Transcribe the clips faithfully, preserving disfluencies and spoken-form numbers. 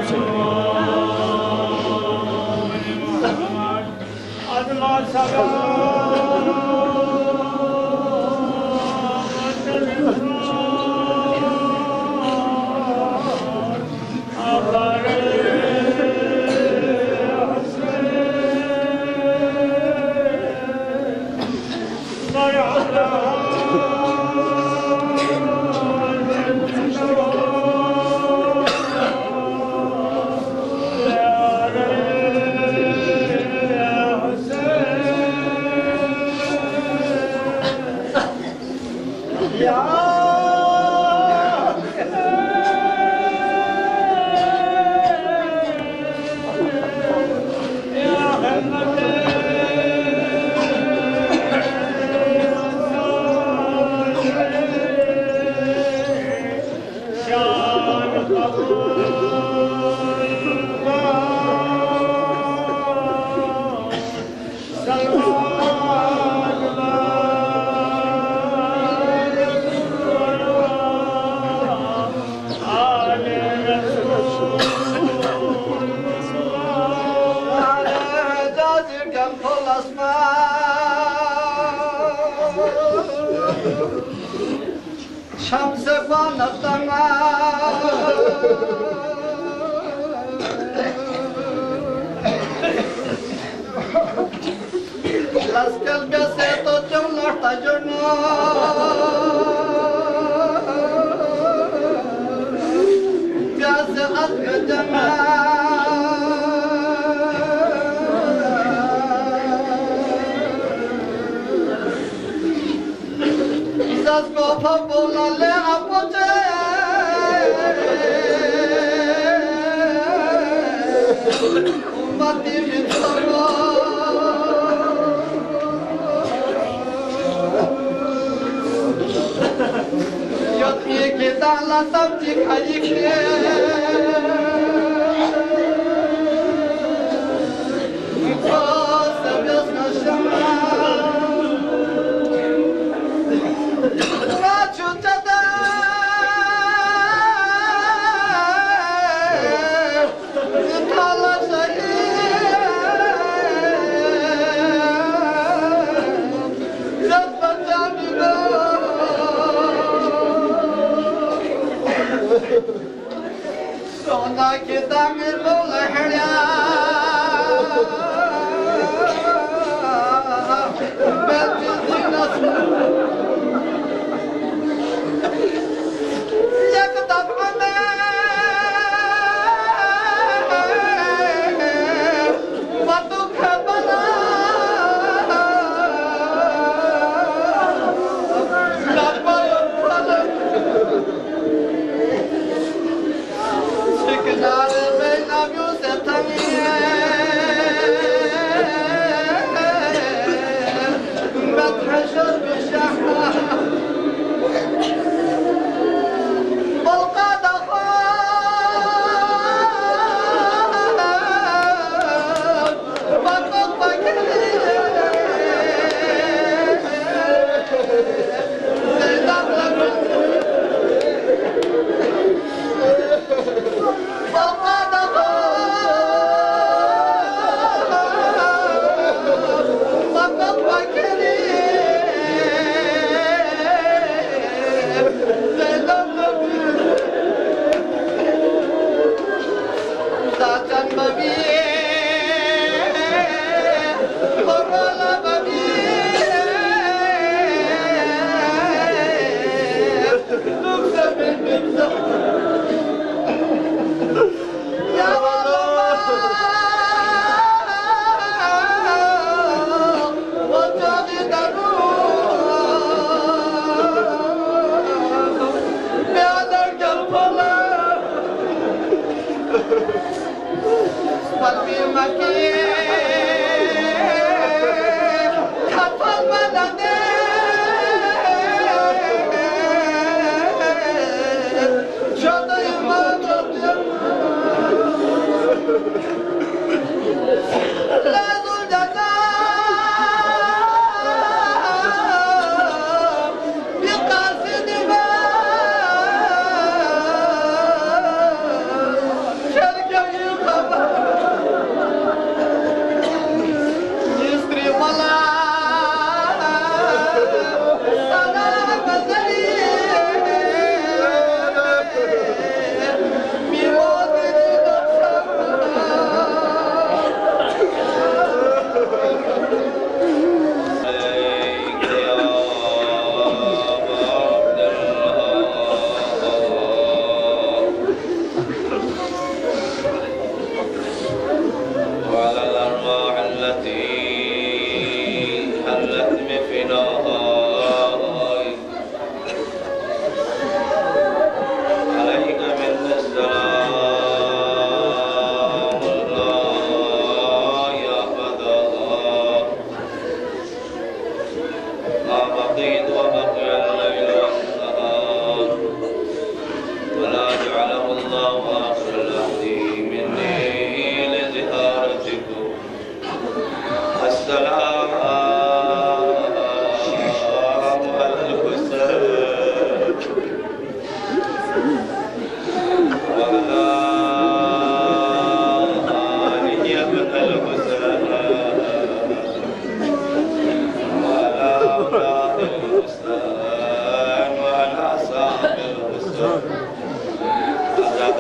Şerke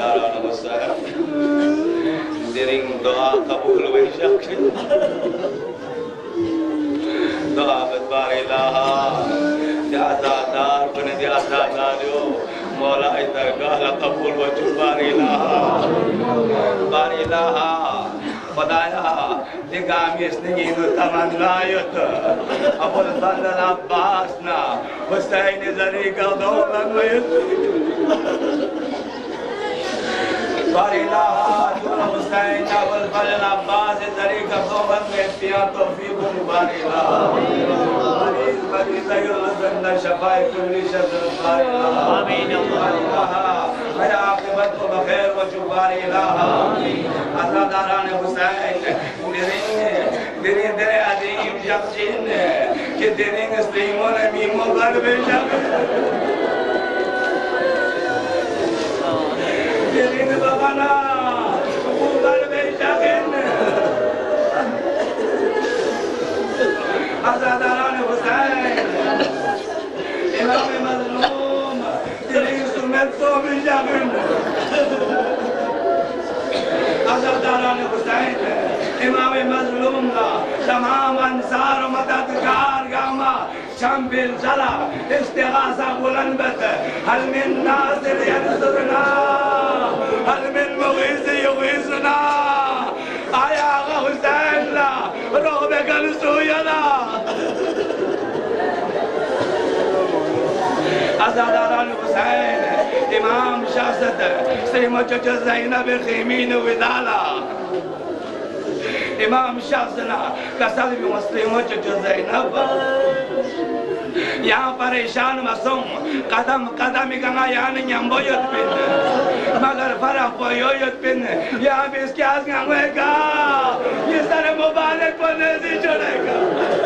Azaran Hussein Diring doa kabul wajak doa betbarilah di azadar pun di azadar yo Mola idargah kabul wajib barilah barilah Padaya di kami sendiri taman layut Abul Bandar Abbas na Hussein dari kaudolan mayut Barilah Hussein Abul Bandar Abbas dari kaudolan mayut ya taufiq barilah Baris baris sayur dan syafaat kulli syadr barilah amin ya Allah ya akibat khair wa barilah amin Azadaran Hussein diring diring dari adim jaksin ke diring slimon mimo galbeja diring babana bugal bejakin Azadaran Hussein imam mazlum diring sumet to bejakin Azadaran Hussein imam mazlum la tamam ansar madadgar gama شامبل جلا استغاثة بلند هل من ناصر ينصرنا هل من مغيث يغيثنا آيا حسين لا رغبك السوينا Azadaran Hussein Imam Shahzad Sima Chacha Zainab Khimin Widala Imam Shahzad Kasal bi Muslima Chacha Zainab यहाँ परेशान मसूम कदम कदम गंगा यानी यंबोयत पिन मगर फरक बोयोयत पिन यहाँ भी इसके आस गंगेगा ये सारे मुबारक पने से चढ़ेगा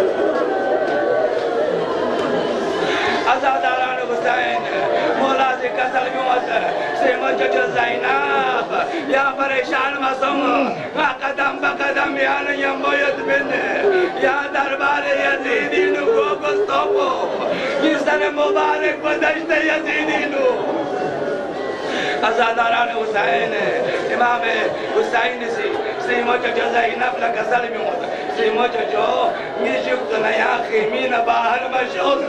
Azadaran Hussein मौला से कसल भी मत सेम चचा ज़ैनब यहाँ परेशान मसूम कदम बकदम यानी यंबोयत पिन यहाँ दरबार यजीदी नुको गुस्तोको ये सारे मुबारक बदश्ते यजीदी नु Azadaran Hussein इमाम हुसैन से सेम चचा ज़ैनब ला कसल भी मत सेम चचो निजुक्त नया खीमीन बाहर मशहूर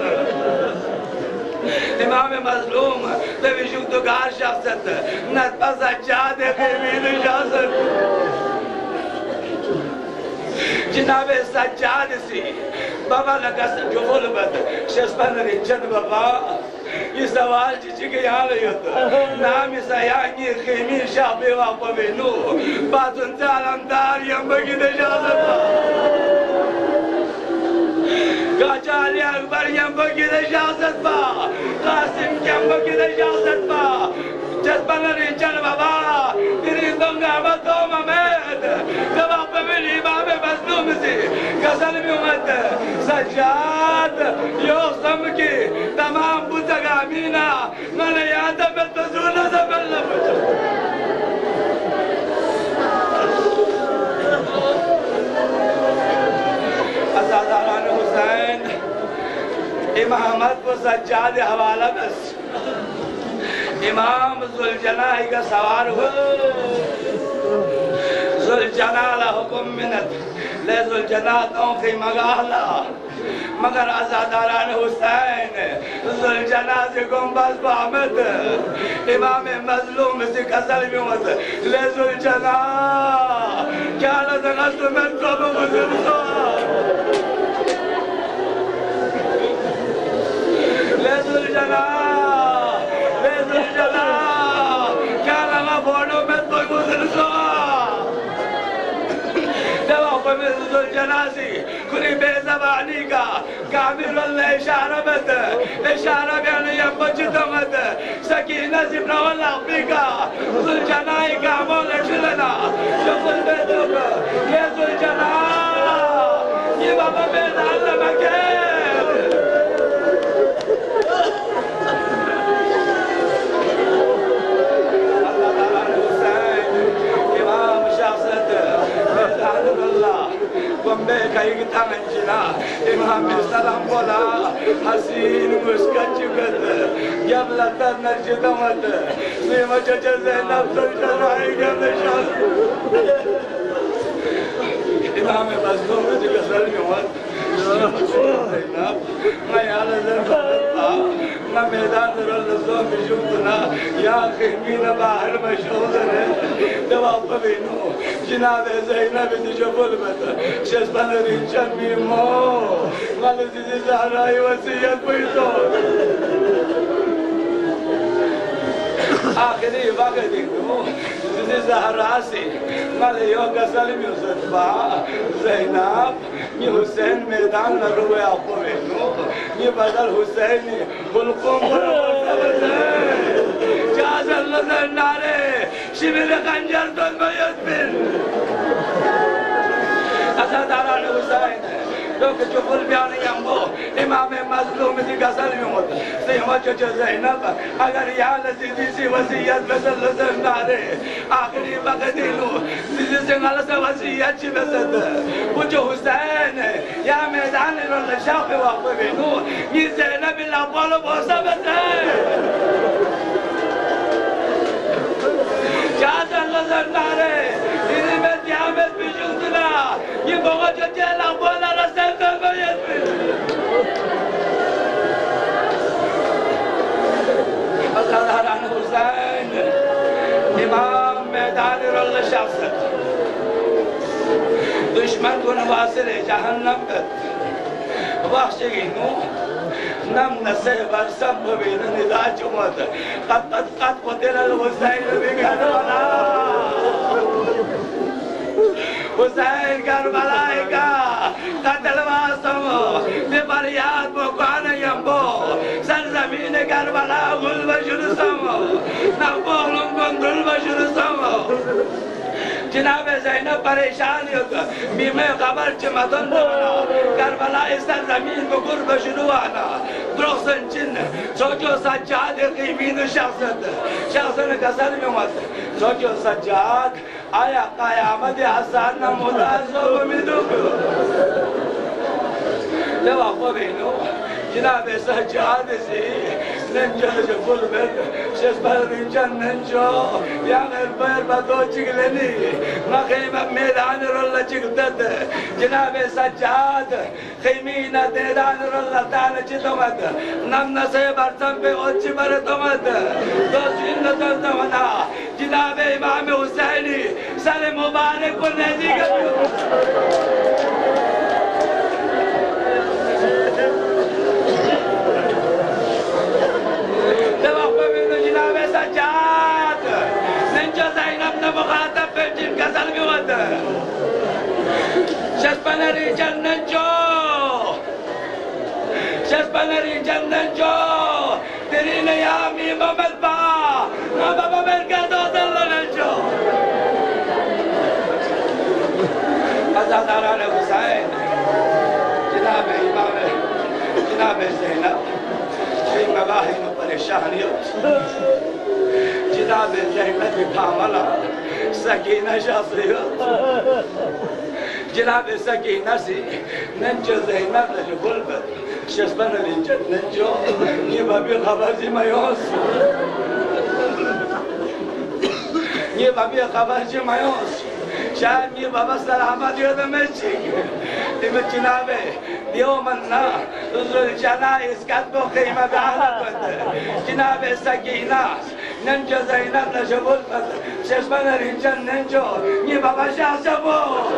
إمام مظلوم بيشوف دقار شخصت نتبع سجاد خيمين شخصت جناب سجاد سي بابا لقص جفول بد شسبان رجن بابا ये सवाल चीज़ के यहाँ ले होता नाम इसा यहाँ की खीमी शाबे वापा बेनू बातुन चालंदार यंबगी दजाज़त काचाली अकबर यंबगी दजाज़त बा कासिम यंबगी दजाज़त बा जस्बन रिचन बाबा तेरी दोंगा बतो ममेद जवाब पे मिली इमाम मज़लूम से गज़ल में उम्मत सज्जाद योसम की तमाम बुज़गामीना मैंने याद में तज़ूना ज़बल न बचा अज़ादारान हुसैन इमामत को सज्जाद हवाला बस इमाम ज़ुलजलाल का सवार हुआ ज़ुलजलाल हुक्म मिनत ले ज़ुलजलाल तो की मगाला मगर अज़ादारान हुसैन ज़ुलजलाल से गुम्बद बामद इमाम मज़लूम से कसल भी मत ले ज़ुलजलाल क्या लगा तुम्हें तो मुझे ले ज़ुलजलाल क्या लगा फोटो में तो गुजर ज़ुलजलासी खुली बेज़बानी का कामिल अल्लाह इशारा मत इशारा बयान या मजद मत सकीना जिब्रा वल्लाह का ज़ुलजलाई का मौला चलना जो कुल बेदुक ये ज़ुलजलाल ये बाबा Bedal लमके Bombay kayak tangan je, ना इमाम सलाम बोला हसीन मुस्कच गत जब लता नर्जिदा मत सीमा चचा ज़ैनब सरशराई के निशान इमाम मज़लूम जी का सर में मत मैं यार ज़रफ़ा मैं मैदान रल्लज़ो बिजुतना या ख़ीमीना बाहर मशहूर है जवाब बबिनो जिनाब ज़ैनब दिजबुल बता शेज़बन रिंचन बीमो वाले जिसे ज़हराई वसीयत पैसो आखिरी वक्त देखो जिसे ज़हरा से वाले यो गज़ल में ज़रफ़ा ज़ैनब ये हुसैन मैदान में रुए आपको बेनो ये बदल हुसैन बुलकों पर जाज़ल नज़र नारे शिबिर खंजर तो मयत बिन असादारान हुसैन लोग जो बुल बयान यंबो इमाम मज़लूम दी गज़ल में होता सीमा चचा ज़ैनब अगर यहाँ लज़ीज़ी सी वसीयत बदल नज़र नारे आखिरी वक्त दिलो जिसे से गलत वसीयत ची बसद वो जो हुसैन या मैदान रोल शाफ़ वाक़ बेनो ये ज़ैनब ला बोलो बोसा बता जाज़ल नज़र नारे इन्हें में क़यामत भी जुज़ला ये बहुत जो चला बोला रसल तो मयत अज़हरान हुसैन इमाम मैदान रोल शाफ़ दुश्मन को नवासिर जहन्नम कर वाशिगी नो नम नसे बरसम बबीन निदा चुमत कत कत कत कोतेरल हुसैन बिगरबला हुसैन करबला का कतलवासम बेबरियात बुकान यंबो सरजमीन करबला गुल बजुरसम नबोलुम गुल बजुरसम जनाब ज़ैनब परेशान होगा बीमे खबर चमतन बना करबला इस ज़मीन को गुर्ब शुरू आना द्रोसन चिन्ह सोचो सज्जाद क़ीमीन शख्सत शख्सन कसर में मत सोचो सज्जाद आया क़यामत हसन न मुदाज़ो मिलूग जवाब बेनो जनाब सज्जाद से नंजल जो बुल बेद शेज़बर रिंचन नंजो या घर पर बदो चिगलेनी मक़ीम मैदान रोल चिगदद जनाब सज्जाद ख़ीमीना मैदान रोल तान चितमत नम नसे बरसम पे ओची बर तमत दो जिन्न तो तमना जनाब इमाम हुसैनी सर मुबारक को नज़ी कर सज्जाद नंजो ज़ैनब ने मुखातब पे जिन गज़ल में होता शस्पनरी जन्नजो शस्पनरी जन्नजो तेरी नयामी मोहम्मद बा ना बाबा मेरे का दो दल नंजो अज़हरान हुसैन जनाब इमाम जनाब ज़ैनब शे मगाही में परेशानी जनाब ज़ैनब कामला सकीना शाफ़ियत जनाब सकीना से नंजो ज़ैनब जो बुलबत शस्बन लिंजन नंजो ये बाबी खबर जी मायूस ये बाबी खबर जी मायूस शायद ये बाबा सलामत हो तो मैं ठीक लेकिन जनाब यौमन्ना उज़ुल जना इसका तो क़ीमत आला पड़ता जनाब सकीना नंजो ज़ैनब नशबुल पत शस्बन रिंचन नंजो ये बाबा शाह सबो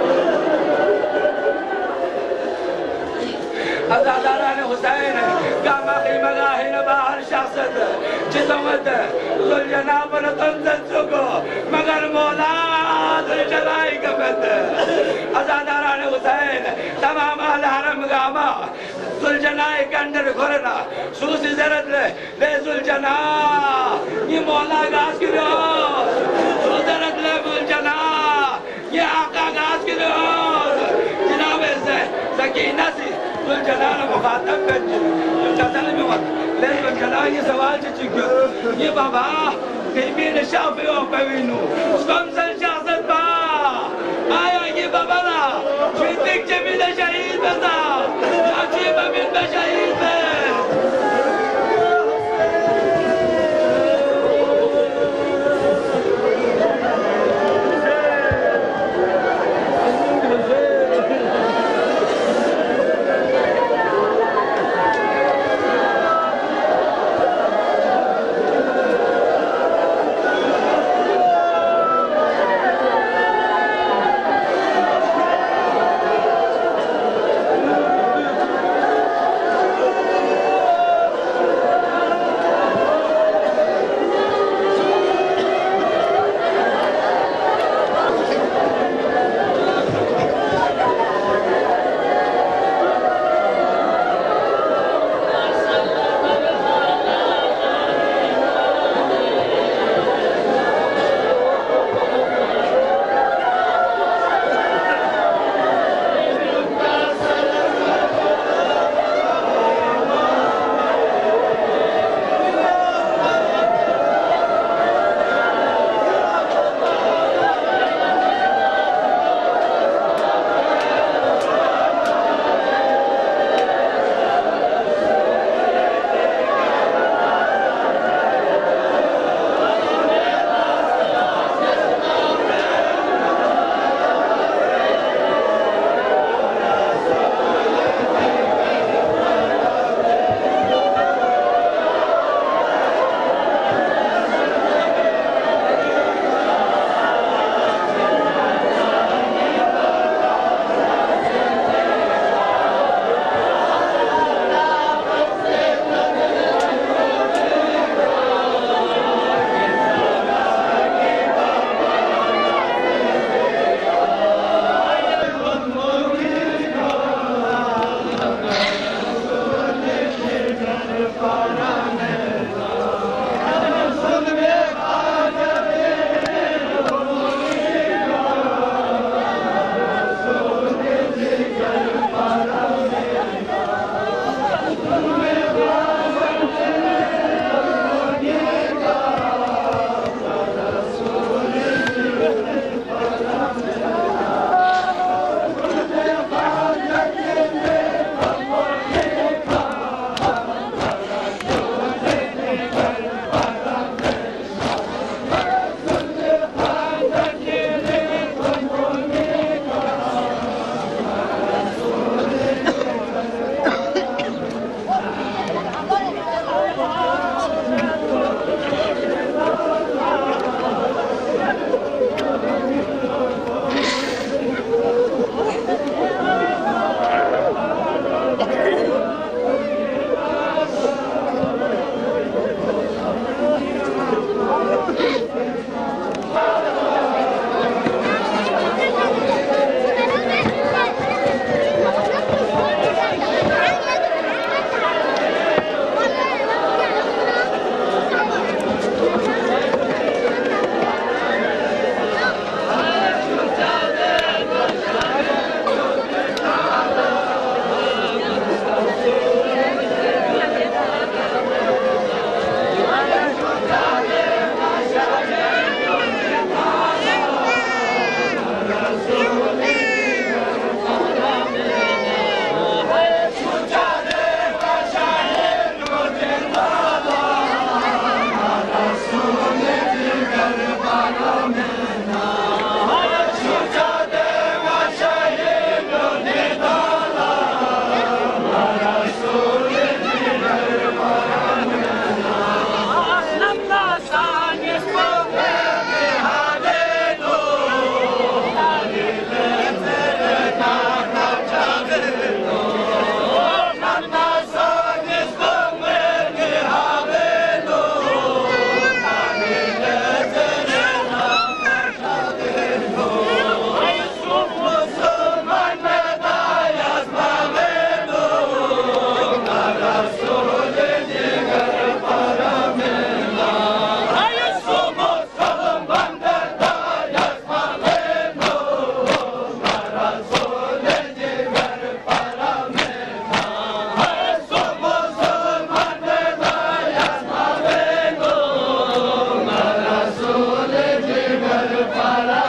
अज़हरान हुसैन कामा क़ीमत आहिन बाहर शासत जिसमत ज़ुल जनाब न तंज़त सुको मगर मौला ज़ुल जलाई कबत अज़हरान हुसैन तमाम अहल हरम गामा ज़ुल जनाई कंडर घुरना सूसी ज़रत ले ले ज़ुल जना ये मौला गाज़ की रो ज़रत ले ज़ुल जना ये आका गाज़ की रो जनाब से सकीना सी ज़ुल जना ने मुखातब कर गज़ल में मत ले ज़ुल जना ये सवाल चिचिक्यो ये बाबा क़ीमीन शाफ़ी और पवीनू कमसल शासत बा आया ये बाबा ना फितिक जमीन शहीद बता पाला